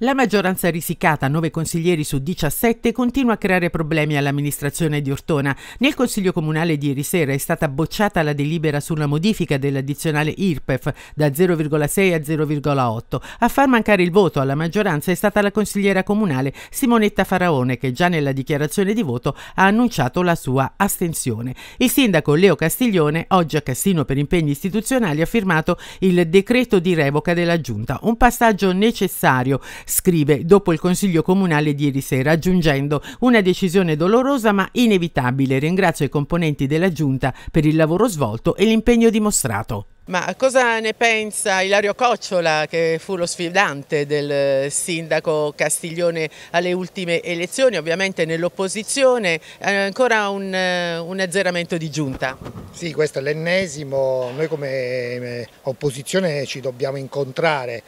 La maggioranza risicata, 9 consiglieri su 17, continua a creare problemi all'amministrazione di Ortona. Nel Consiglio Comunale di ieri sera è stata bocciata la delibera sulla modifica dell'addizionale IRPEF da 0,6 a 0,8. A far mancare il voto alla maggioranza è stata la consigliera comunale Simonetta Faraone, che già nella dichiarazione di voto ha annunciato la sua astensione. Il sindaco Leo Castiglione, oggi a Cassino per impegni istituzionali, ha firmato il decreto di revoca della giunta, un passaggio necessario, scrive, dopo il Consiglio Comunale di ieri sera, aggiungendo: una decisione dolorosa ma inevitabile. Ringrazio i componenti della Giunta per il lavoro svolto e l'impegno dimostrato. Ma cosa ne pensa Ilario Cocciola, che fu lo sfidante del sindaco Castiglione alle ultime elezioni, ovviamente nell'opposizione, ancora un azzeramento di giunta? Sì, questo è l'ennesimo. Noi come opposizione ci dobbiamo incontrare,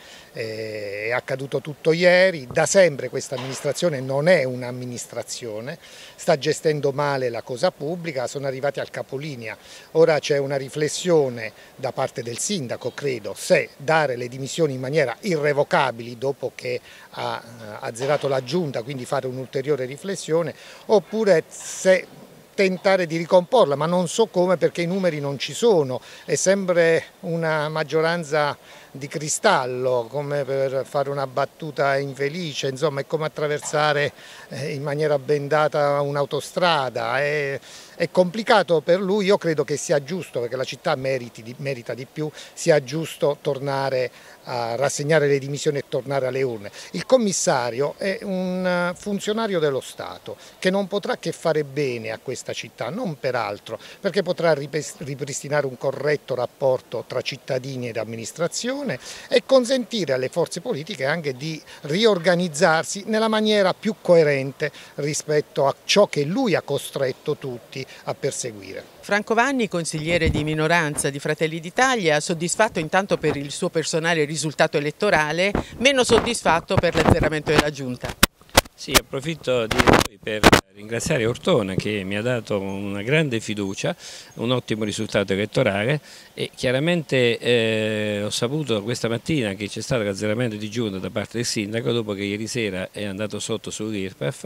è accaduto tutto ieri. Da sempre questa amministrazione non è un'amministrazione, sta gestendo male la cosa pubblica, sono arrivati al capolinea. Ora c'è una riflessione da parte del sindaco, credo, se dare le dimissioni in maniera irrevocabili dopo che ha azzerato la giunta, quindi fare un'ulteriore riflessione, oppure se tentare di ricomporla, ma non so come, perché i numeri non ci sono, è sempre una maggioranza di cristallo, come per fare una battuta infelice, insomma è come attraversare in maniera bendata un'autostrada, è complicato per lui. Io credo che sia giusto, perché la città merita di più, sia giusto tornare a rassegnare le dimissioni e tornare alle urne. Il commissario è un funzionario dello Stato che non potrà che fare bene a questa città, non per altro, perché potrà ripristinare un corretto rapporto tra cittadini ed amministrazione e consentire alle forze politiche anche di riorganizzarsi nella maniera più coerente rispetto a ciò che lui ha costretto tutti a perseguire. Franco Vanni, consigliere di minoranza di Fratelli d'Italia, soddisfatto intanto per il suo personale risultato elettorale, meno soddisfatto per l'azzeramento della giunta. Sì, approfitto di voi per ringraziare Ortona, che mi ha dato una grande fiducia, un ottimo risultato elettorale, e chiaramente ho saputo questa mattina che c'è stato l'azzeramento di giunta da parte del sindaco dopo che ieri sera è andato sotto sull'IRPEF,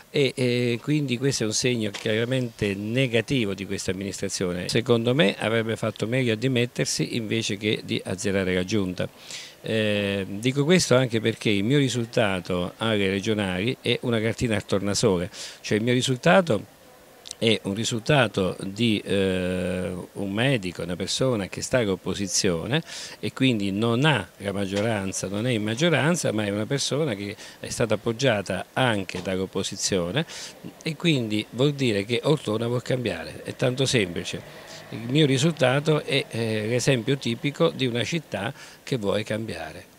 e quindi questo è un segno chiaramente negativo di questa amministrazione. Secondo me avrebbe fatto meglio a dimettersi invece che di azzerare la giunta. Dico questo anche perché il mio risultato alle regionali è una cartina al tornasole, cioè il mio risultato è un risultato di un medico, una persona che sta all'opposizione e quindi non ha la maggioranza, non è in maggioranza, ma è una persona che è stata appoggiata anche dall'opposizione, e quindi vuol dire che Ortona vuol cambiare, è tanto semplice. Il mio risultato è l'esempio tipico di una città che vuole cambiare.